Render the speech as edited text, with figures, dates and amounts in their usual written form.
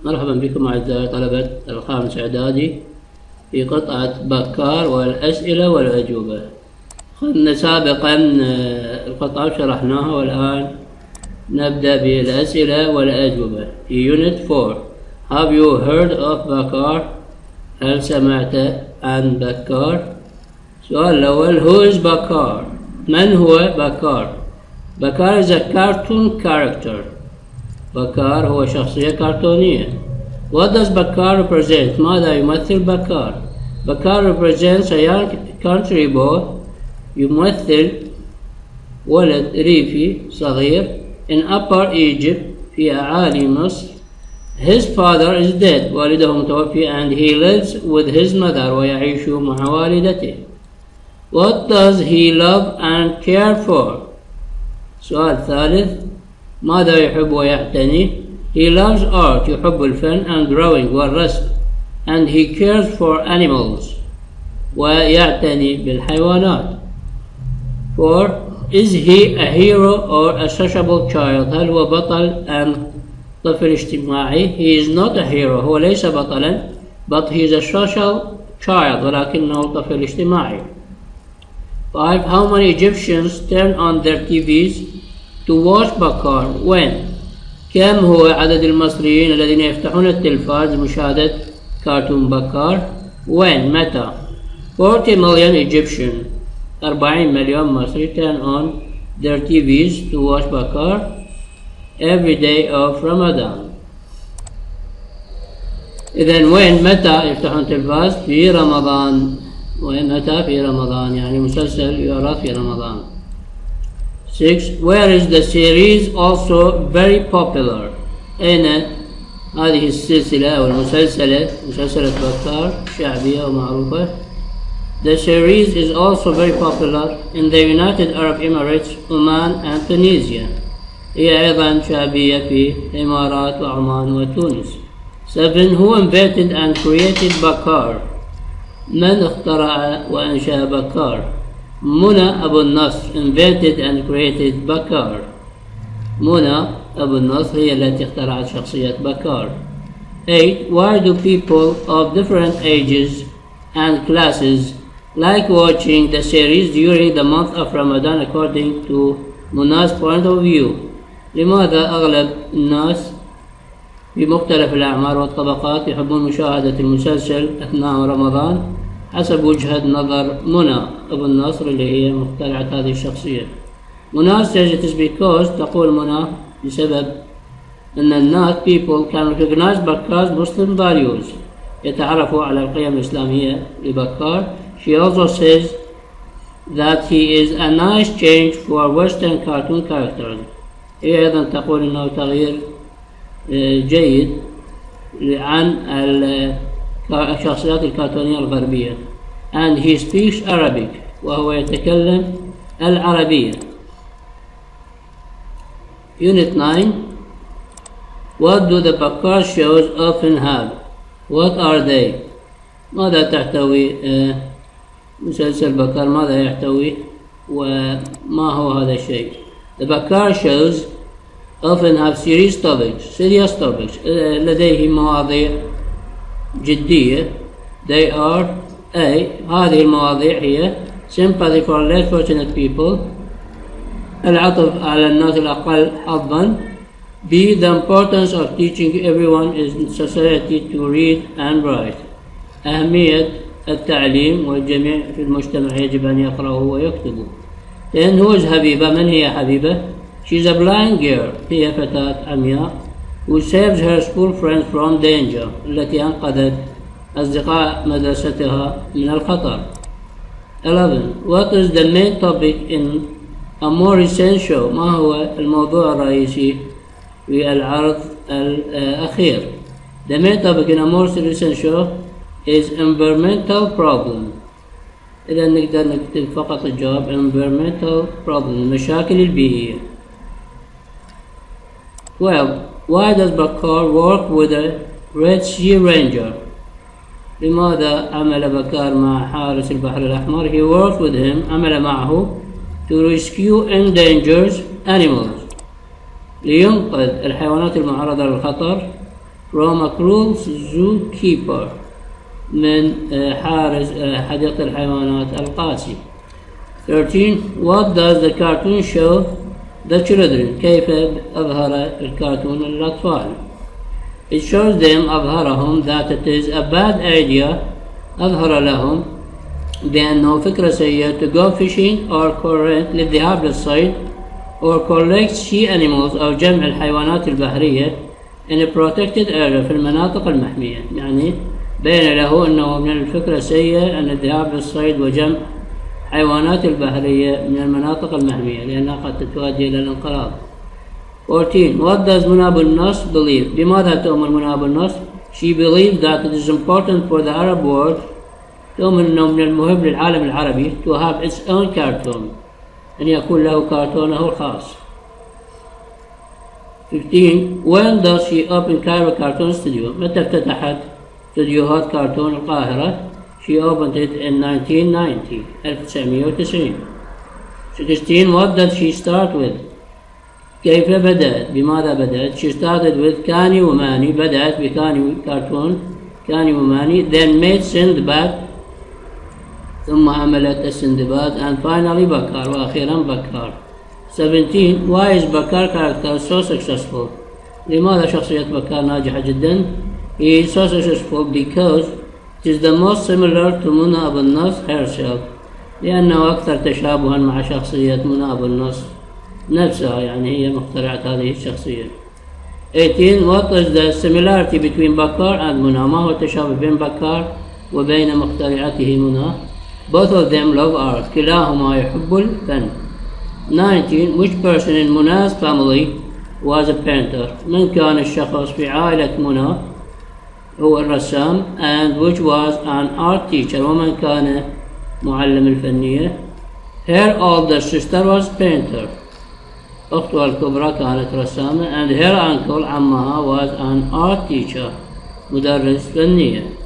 مرحبا بكم أعزائي طلبة الخامس إعدادي في قطعة بكار والأسئلة والأجوبة. أخذنا سابقا القطعة شرحناها والآن نبدأ بالأسئلة والأجوبة في Unit 4. Have you heard of بكار؟ هل سمعت عن بكار؟ السؤال الأول Who is بكار؟ من هو بكار؟ بكار is a cartoon character. بكار هو شخصية كرتونية. What does بكار represent؟ ماذا يمثل بكار؟ بكار represents a young country boy. يمثل ولد ريفي صغير in upper Egypt في أعالي مصر. His father is dead. والده متوفي and he lives with his mother ويعيش مع والدته. What does he love and care for؟ سؤال ثالث ماذا يحب ويعتني؟ He loves art يحب الفن and drawing والرسم and he cares for animals ويعتني بالحيوانات. 4. Is he a hero or a sociable child؟ هل هو بطل أم طفل اجتماعي؟ He is not a hero هو ليس بطلا but he is a social child ولكنه طفل اجتماعي. 5. How many Egyptians turn on their TVs to watch بكار؟ when؟ كم هو عدد المصريين الذين يفتحون التلفاز لمشاهدة كرتون بكار؟ when؟ متى؟ 40 million Egyptian 40 مليون مصري turn on their TVs to watch بكار every day of Ramadan. إذن when متى يفتحون تلفاز؟ في رمضان. ومتى؟ في رمضان يعني مسلسل يعرض في رمضان. 6. Where is the series also very popular؟ أين هذه السلسلة أو المسلسلة مسلسلة بكار شعبية ومعروفة. The series is also very popular in the United Arab Emirates, Oman and Tunisia. هي أيضا شعبية في الإمارات وعمان وتونس. 7. Who invented and created بكار؟ من اخترع وأنشأ بكار؟ منى أبو النصر invented and created بكار. منى أبو النصر هي التي اخترعت شخصية بكار. 8. Why do people of different ages and classes like watching the series during the month of Ramadan according to منا's point of view؟ لماذا أغلب الناس في مختلف الأعمار والطبقات يحبون مشاهدة المسلسل أثناء رمضان حسب وجهة نظر منى أبو النصر اللي هي مخترعة هذه الشخصية؟ منى says it is because تقول منى بسبب أن الناس people can recognize بكار's Muslim values يتعرفوا على القيم الإسلامية لبكار. She also says that he is a nice change for Western cartoon characters. هي أيضا تقول أنه تغيير جيد عن الشخصيات الكرتونية الغربية. and he speaks Arabic وهو يتكلم العربية. Unit 9. What do the بكار shows often have؟ What are they؟ ماذا تحتوي مسلسل بكار؟ ماذا يحتوي وما هو هذا الشيء؟ The بكار shows often have serious topics لديهم مواضيع جدية. They are A. هذه المواضيع هي sympathy for less fortunate people العطف على الناس الأقل حظا. B. The importance of teaching everyone in society to read and write أهمية التعليم والجميع في المجتمع يجب أن يقرأوا ويكتبوا. Then who is حبيبة؟ من هي حبيبة؟ She is a blind girl هي فتاة عمياء who saves her school friends from danger التي أنقذت أصدقاء مدرستها من الخطر. 11. What is the main topic in a more recent show؟ ما هو الموضوع الرئيسي في العرض الأخير؟ The main topic in a more recent show is environmental problem. إذا نقدر نكتب فقط الجواب environmental problem المشاكل البيئية. 12. Why does بكار work with a Red Sea Ranger؟ لماذا عمل بكار مع حارس البحر الأحمر؟ He worked with him عمل معه to rescue endangered animals لينقذ الحيوانات المعرضة للخطر. from a cruel zookeeper من حارس حديقة الحيوانات القاسي. 13. What does the cartoon show the children? كيف أظهر الكرتون للأطفال؟ It shows them أظهرهم that it is a bad idea. أظهر لهم بأنه فكرة سيئة to go fishing or للذهاب للصيد or collect sea animals أو جمع الحيوانات البحرية in a protected area في المناطق المحمية. يعني بين له أنه من الفكرة سيئة أن الذهاب للصيد وجمع حيوانات البحرية من المناطق المحمية لأنها قد تؤدي إلى الانقراض. 14. What does منى أبو النصر believe? بماذا تؤمن منى أبو النصر؟ She believes that it is important for the Arab world. تؤمن أنه من المهم للعالم العربي to have its own cartoon. أن يكون له كرتونه الخاص. 15. When does she open Cairo Cartoon Studio? متى افتتحت استديوهات كرتون القاهرة؟ She opened it in 1990. 1990. 16. What did she start with? كيف بدأت؟ بماذا بدأت؟ She started with كاني وماني. بدأت بكاني كرتون كاني وماني. Then made Sindbad. ثم عملت السندباد. And finally بكار. وأخيرا بكار. 17. Why is Bakar character so successful? لماذا شخصية بكار ناجحة جدا؟ He is so successful because it is the most similar to منى أبو النصر herself. لأنه أكثر تشابها مع شخصية منى أبو النصر نفسها. يعني هي مخترعة هذه الشخصية. 18. What is the similarity between بكار and منى? ما هو التشابه بين بكار وبين مخترعته منى؟ Both of them love art. كلاهما يحب الفن. 19. Which person in منا's family was a painter? من كان الشخص في عائلة منى هو الرسام. And which was an art teacher? ومن كان معلم الفنية. Her older sister was painter. أختها الكبرى كانت رسامة. And her uncle عمها was an art teacher. مدرس فنية.